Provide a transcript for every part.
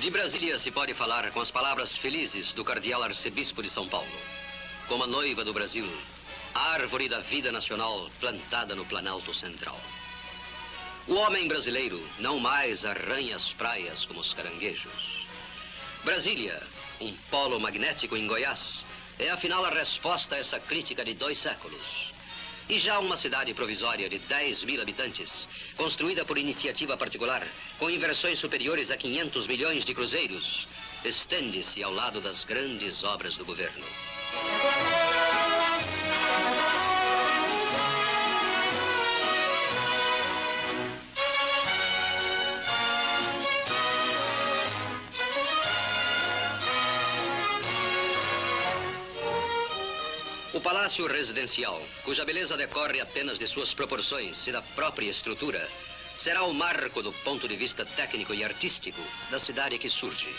De Brasília se pode falar com as palavras felizes do cardeal arcebispo de São Paulo. Como a noiva do Brasil, a árvore da vida nacional plantada no Planalto Central. O homem brasileiro não mais arranha as praias como os caranguejos. Brasília, um polo magnético em Goiás, é afinal a resposta a essa crítica de 2 séculos. E já uma cidade provisória de 10.000 habitantes, construída por iniciativa particular, com inversões superiores a 500 milhões de cruzeiros, estende-se ao lado das grandes obras do governo. O Palácio Residencial, cuja beleza decorre apenas de suas proporções e da própria estrutura, será o marco do ponto de vista técnico e artístico da cidade que surge.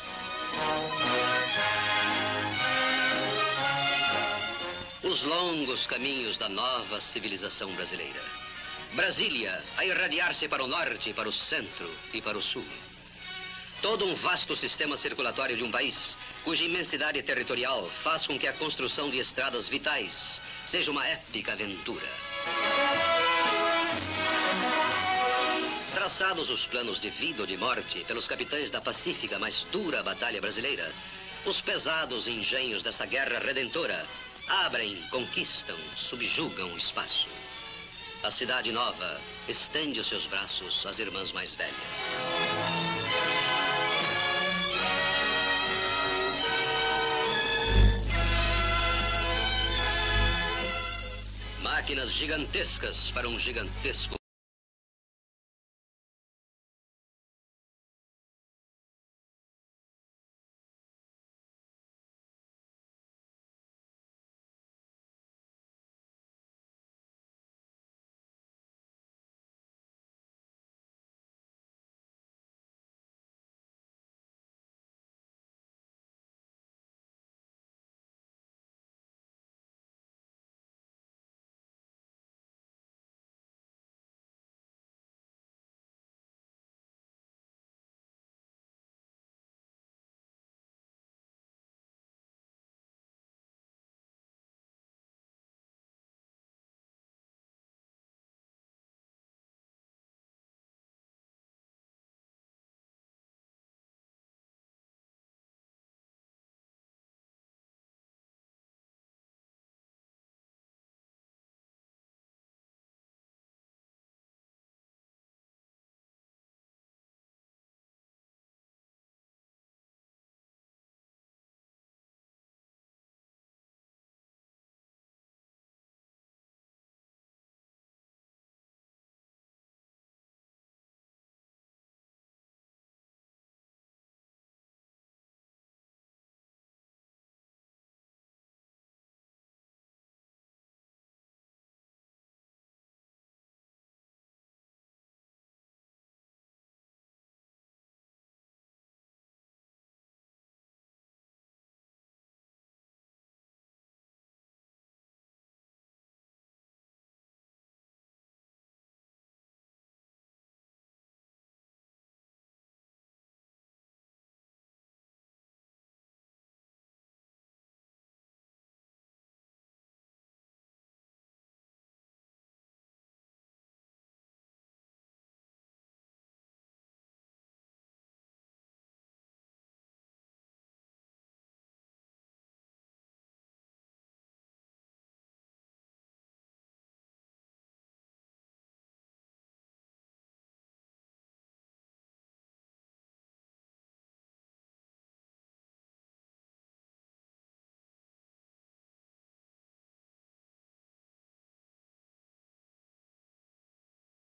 Os longos caminhos da nova civilização brasileira. Brasília a irradiar-se para o norte, para o centro e para o sul. Todo um vasto sistema circulatório de um país, cuja imensidade territorial faz com que a construção de estradas vitais seja uma épica aventura. Traçados os planos de vida ou de morte pelos capitães da pacífica, mas dura batalha brasileira, os pesados engenhos dessa guerra redentora abrem, conquistam, subjugam o espaço. A cidade nova estende os seus braços às irmãs mais velhas. Máquinas gigantescas para um gigantesco